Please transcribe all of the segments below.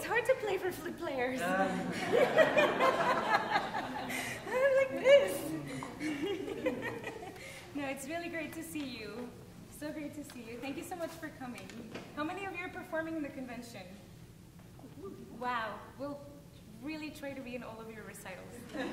hard to play for flute players. Like this. No, it's really great to see you. So great to see you. Thank you so much for coming. How many of you are performing in the convention? Wow. We'll really try to be in all of your recitals.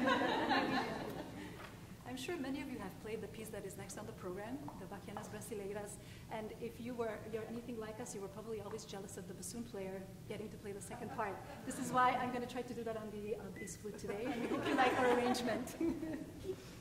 I'm sure many of you have played the piece that is next on the program, the Bachianas Brasileiras, and if you're anything like us, you were probably always jealous of the bassoon player getting to play the second part. This is why I'm going to try to do that on the bass flute today, and we hope you like our arrangement.